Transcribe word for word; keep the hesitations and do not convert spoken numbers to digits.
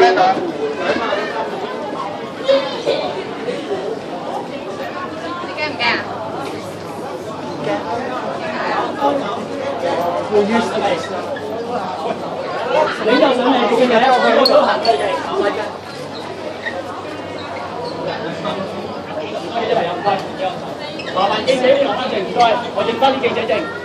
驚唔驚啊？ You're used to this. 你就想你見嘅，我見到行嘅嘢，麻煩記者你落翻證，唔該，我影翻啲記者證。